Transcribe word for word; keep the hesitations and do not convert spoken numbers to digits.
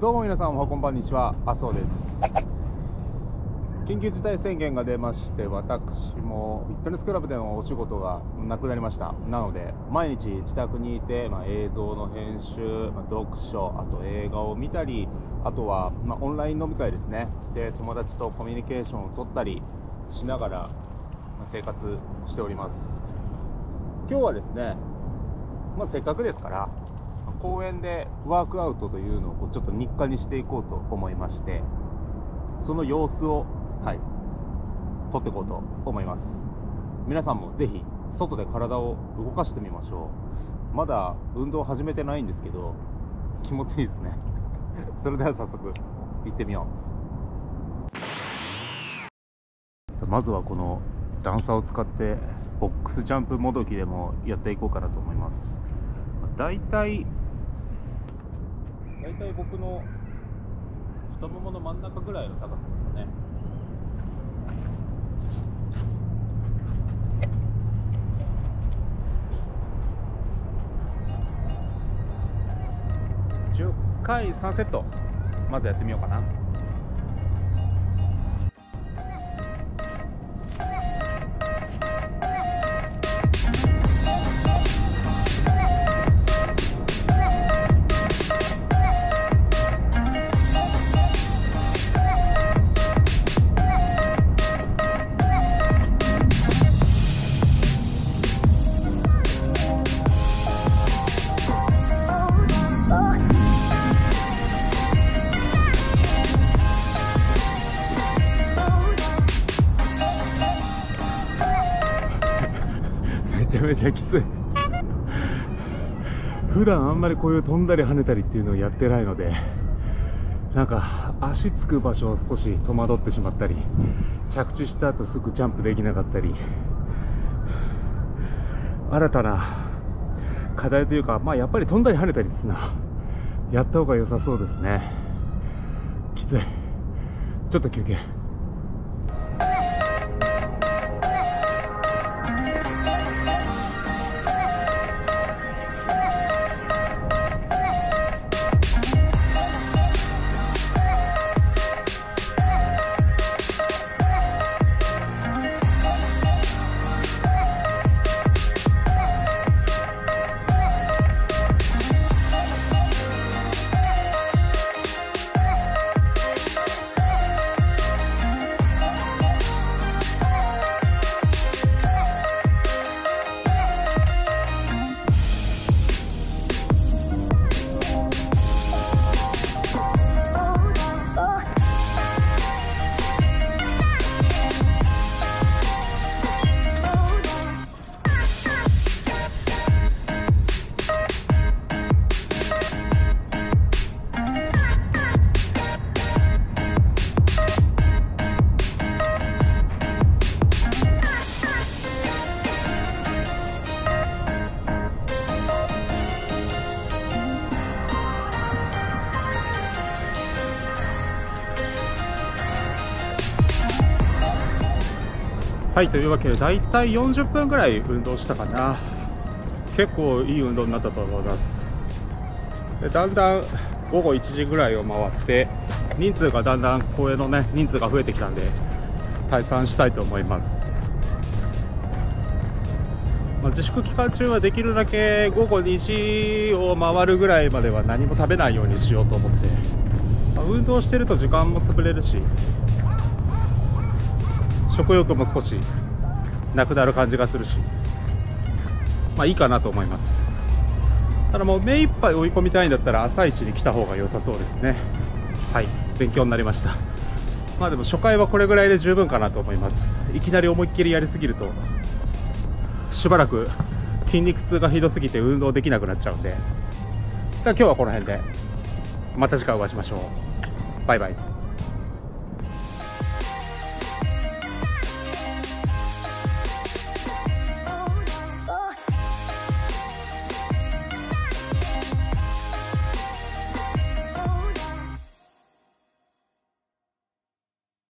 どうも皆さん、おはこんばんにちは。麻生です。緊急事態宣言が出まして、私もフィットネスクラブでのお仕事がなくなりました。なので毎日自宅にいて、まあ、映像の編集、まあ、読書、あと映画を見たり、あとは、まあ、オンライン飲み会ですね。で友達とコミュニケーションを取ったりしながら、まあ、生活しております。今日はですね、まあ、せっかくですから公園でワークアウトというのをちょっと日課にしていこうと思いまして、その様子を、はい、撮っていこうと思います。皆さんもぜひ外で体を動かしてみましょう。まだ運動始めてないんですけど気持ちいいですねそれでは早速行ってみよう。まずはこの段差を使ってボックスジャンプもどきでもやっていこうかなと思います。だいたいだいたい僕の太ももの真ん中ぐらいの高さですかね。じゅっかいさんセット、まずやってみようかな。めちゃめちゃきつい普段あんまりこういう飛んだり跳ねたりっていうのをやってないので、なんか足つく場所を少し戸惑ってしまったり、着地した後すぐジャンプできなかったり、新たな課題というか、まあやっぱり飛んだり跳ねたりですな、やった方が良さそうですね。きつい。ちょっと休憩。はい、というわけでだいたいよんじゅっぷんぐらい運動したかな。結構いい運動になったと思います。でだんだんごごいちじぐらいを回って人数がだんだん公園のね人数が増えてきたんで退散したいと思います。まあ、自粛期間中はできるだけごごにじを回るぐらいまでは何も食べないようにしようと思って、まあ、運動してると時間も潰れるし食欲も少しなくなる感じがするし、まあいいかなと思います。ただもう目いっぱい追い込みたいんだったら朝一に来た方が良さそうですね。はい、勉強になりました。まあでも初回はこれぐらいで十分かなと思います。いきなり思いっきりやりすぎるとしばらく筋肉痛がひどすぎて運動できなくなっちゃうんで、じゃあ今日はこの辺でまた次回お会いしましょう。バイバイ。